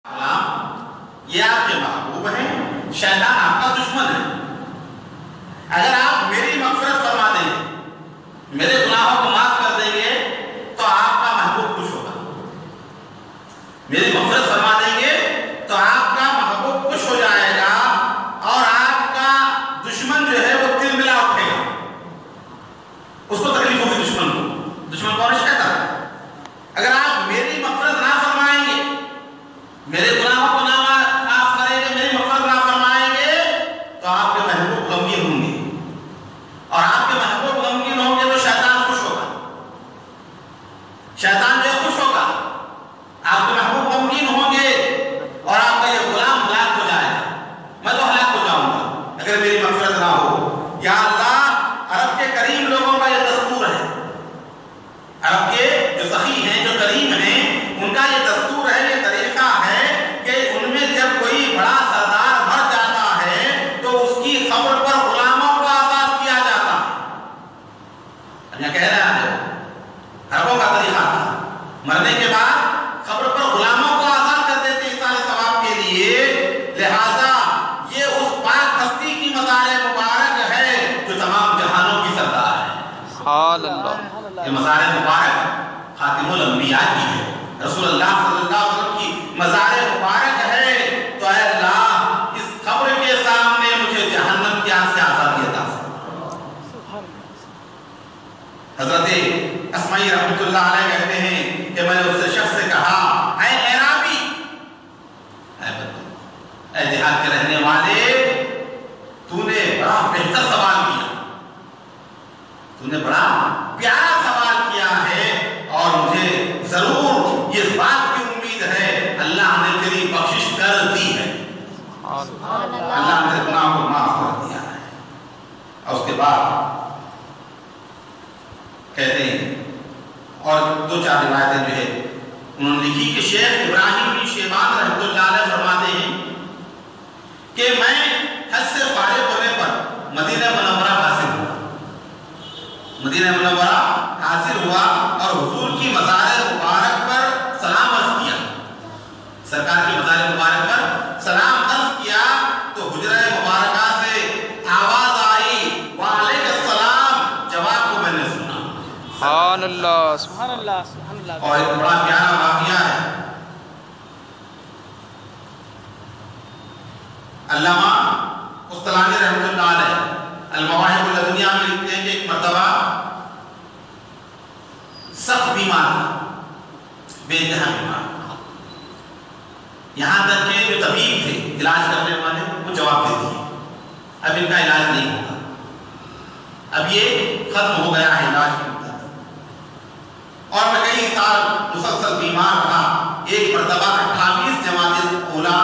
یہ آپ کے محبوب ہیں، شیطان آپ کا دشمن ہے. اگر آپ میری مغفرت فرما دیں گے، میرے گناہوں کو معاف کر دیں گے، تو آپ کا محبوب خوش ہوگا. میری مغفرت فرما دیں گے تو آپ کا محبوب خوش ہو جائے گا اور آپ کا دشمن جو ہے وہ دل ملا اٹھے گا. اس کو تکلیف ہوگی. دشمن کون ہے؟ شیطان. اگر آپ میری مغفرت نہ فرمائیں گے، میرے گناہوں کو نہ معاف کریں گے، میری مغفرت نہ فرمائیں گے، تو آپ کے محبوب غمگین ہوں گے. اور آپ کے محبوب غمگین ہوں گے تو شیطان خوش ہوگا. شیطان جو خوش ہوگا، آپ کے محبوب غمگین ہوں گے اور آپ کا یہ غلام ہلاک ہو جائے گا. میں تو ہلاک ہو جاؤں گا اگر میری مغفرت نہ ہو. یا اللہ، عرب کے کریم لوگوں کا یہ دستور ہے. عرب کے جو سخی ہیں، جو کریم ہیں، ان کا یہ دستور ہے، یہ طریقہ ہے کہ ان میں جب کوئی بڑا سردار مر جاتا ہے تو اس کی قبر پر غلاموں کو آزاد کیا جاتا ہے. یہ کہہ رہا ہے عربوں کا طریقہ تھا. مرنے کے بعد قبر پر غلاموں کو آزاد کر دیتے ایصال ثواب کے لیے. لہذا یہ اس پاک ہستی کی مزار مبارک ہے جو تمام جہانوں کی سردار ہے. سبحان اللہ. یہ مزار مبارک خاتم الانبیاء کی ہے، رسول اللہ صلی اللہ علیہ وسلم کی مزار مبارک ہے. تو اے اللہ، اس قبر کے سامنے مجھے جہنم کی آگ سے آزادی عطا فرما. حضرت اسماعی رحمۃ اللہ علیہ کہتے ہیں کہ میں نے اس شخص سے کہا، اے اعرابی، اے دیہات کے رہنے والے، تو نے بڑا بہتر سوال کیا، تو نے بڑا پیارا سوال کیا ہے، اور مجھے ضرور اس بات کی امید ہے اللہ نے تیری بخشش کر دی ہے. اللہ نے تیرے گناہ کو معاف کر دیا ہے. اور اس کے بعد کہتے ہیں، اور دو چار روایتیں جو ہے انہوں نے لکھی کہ شیخ ابراہیم بن شیبان رحمۃ اللہ علیہ فرماتے ہیں کہ میں حج سے فارغ ہونے پر مدینہ منورہ حاصل ہوا. مدینہ منورہ حاصل ہوا اور حضور کی مزار مبارک پر سلام عرض کیا. سرکار کی مزار مبارک پر سلام عرض کیا تو حجرہ مبارکہ سے آواز آئی، وعلیکم السلام. جواب کو میں نے سنا. سبحان اللہ. سبحان اللہ. سبحان اللہ. اور ایک بڑا پیارا واقعہ ہے. علامہ قسطلانی رحمۃ اللہ علیہ المواہب اللدنیہ میں لکھتے ہیں کہ ایک مرتبہ سخت بیمار تھا، بے انتہا بیمار تھا. یہاں تک کہ جو طبیب تھے علاج کرنے والے وہ جواب دے دیے اب ان کا علاج نہیں ہوگا، اب یہ ختم ہو گیا ہے علاج کی مدت. اور میں کئی سال مسلسل بیمار رہا. ایک مرتبہ 28 جمادی الاولیٰ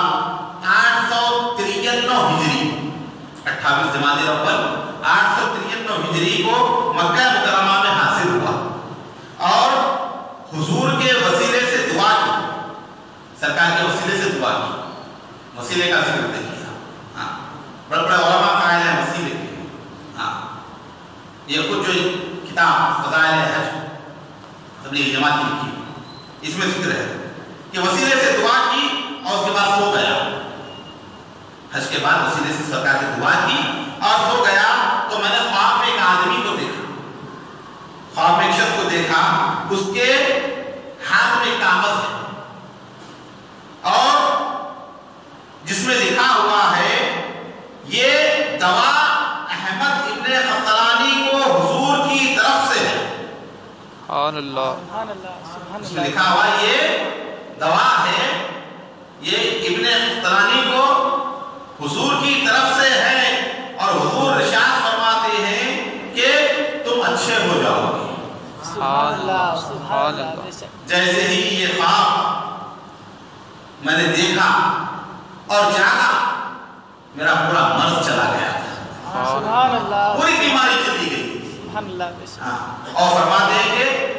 893 ہجری، 28 جمادی الاول 893 ہجری کو مکہ مکرمہ میں حاصل ہوا اور حضور کے وسیلے سے دعا کی. سرکار کے وسیلے سے دعا کی. وسیلے کا ذکر کیا. بڑے بڑے علماء قائل ہیں وسیلے کے. یہ خود جو کتاب فضائل حج تبلیغ جماعت کی لکھی، اس میں ذکر ہے کہ وسیلے سے دعا کی اور اس کے بعد سو گیا. حج کے بعد وسیلے سے سرکار کی دعا کی اور سو گیا. تو میں نے خواب میں ایک آدمی کو دیکھا، خواب میں ایک شخص کو دیکھا، اس کے ہاتھ میں کاغذ ہے اور جس میں لکھا ہوا ہے یہ دوا احمد ابن قسطلانی کو حضور کی طرف سے ہے. سبحان اللہ. سبحان اللہ. سبحان اس میں اللہ. لکھا ہوا یہ دوا ہے، یہ ابن قسطلانی کو حضور کی طرف سے ہے اور حضور ارشاد فرماتے ہیں کہ تم اچھے ہو جاؤ گے. سبحان اللہ. سبحان اللہ. جیسے ہی یہ خواب میں نے دیکھا اور جاگا، میرا پورا مرض چلا گیا، سبحان اللہ. پوری بیماری چلی گئی. سبحان اللہ. اور فرماتے ہیں کہ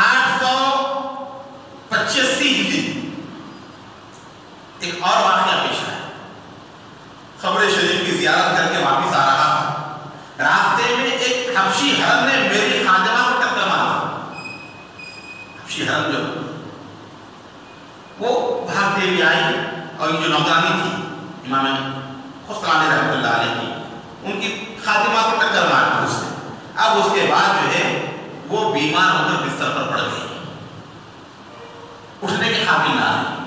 885 ہجری ایک اور واقعہ پیش آیا. قبر شریف کی زیارت کر کے واپس آ رہا تھا، راستے میں ایک حبشی حرم نے میری خادمہ کو ٹکر مارا. حبشی حرم جو وہ بھاگتے ہوئے آئی اور یہ جو نوکرانی تھی امام خسرانی رحمۃ اللہ علیہ کی، ان کی خادمہ کو ٹکر مار دی اس نے۔ اب اس کے بعد جو ہے وہ بیمار ہو کر بستر پر پڑ گئی، اٹھنے کے قابل نہ رہی،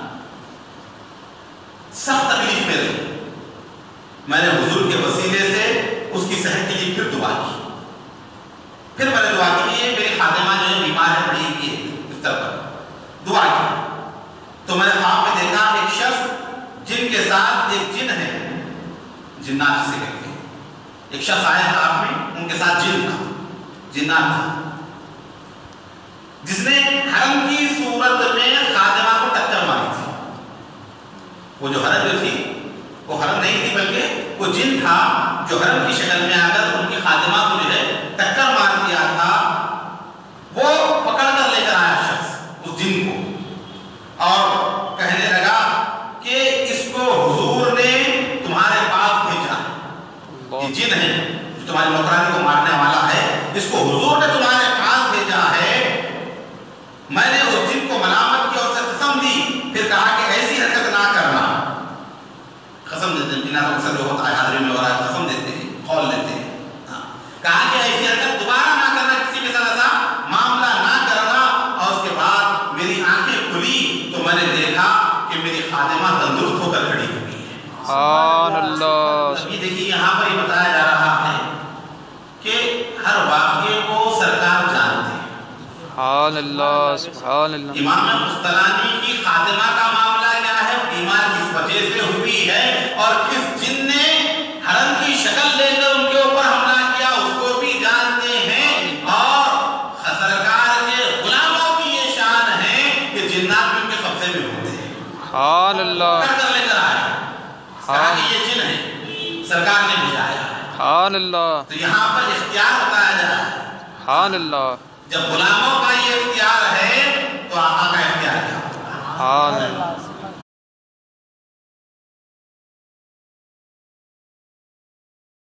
سخت تکلیف میں رہی۔ میں نے حضور کے وسیلے سے اس کی صحت کے لیے پھر دعا کی، پھر میں نے دعا کی کہ میری خادمہ جو ہے بیمار ہے، پڑی ہوئی ہے بستر پر، دعا کی تو میں نے خواب میں دیکھا ایک شخص جن کے ساتھ ایک جن ہے، جنات جسے کہتے ہیں، ایک شخص آیا خواب میں، ان کے ساتھ جن تھا، جنات تھا، جس نے حرم کی صورت میں خادمہ کو ٹکر ماری تھی۔ وہ جو حرم جو تھی وہ حرم نہیں تھی بلکہ وہ جن تھا جو حرم کی شکل میں آ کر ان کی خادمہ کو جو ہے ٹکر مار دیا تھا۔ وہ پکڑ کر لے کر آیا شخص اس جن کو اور کہنے لگا کہ اس کو حضور نے تمہارے پاس بھیجا، یہ جن ہے جو تمہاری نوکرانی کو مارنے والا ہے، اس کو حضور نے تمہارے پاس بھیجا ہے۔ میں نے اس جن کو ملامت کیا، اسے قسم دی، پھر کہا کہ ایسی حرکت نہ کرنا۔ قسم دیتے ہیں، بنا اکثر جو ہوتا ہے حاضری میں ہو رہا ہے، قسم دیتے ہیں، قول لیتے ہیں۔ کہا کہ ایسی حرکت دوبارہ نہ کرنا، کسی کے ساتھ ایسا معاملہ نہ کرنا۔ اور اس کے بعد میری آنکھیں کھلی تو میں نے دیکھا کہ میری خادمہ تندرست ہو کر کھڑی ہوئی ہے۔ سبحان اللہ۔ یہ دیکھیے یہاں پر یہ بتایا جا رہا ہے کہ ہر واقعے کو سرکار جانتے ہیں۔ سبحان اللہ، سبحان اللہ۔ امام قسطلانی کی خادمہ کا معاملہ کیا ہے، بیمار کس وجہ سے ہوئی ہے اور کس جن نے حرم کی شکل لے کر ان کے اوپر حملہ کیا، اس کو بھی جانتے ہیں۔ اور سرکار کے غلاموں کی یہ شان ہے کہ جنات بھی ان کے قبضے میں ہوتے ہیں۔ سبحان اللہ، کر لے کر آئے، کہا کہ یہ جن ہے، سرکار نے بھیجایا ہے۔ سبحان اللہ، تو یہاں پر اختیار بتایا جا رہا ہے۔ سبحان اللہ، جب غلاموں کا یہ اختیار ہے تو آقا کا اختیار کیا ہوگا؟ سبحان اللہ۔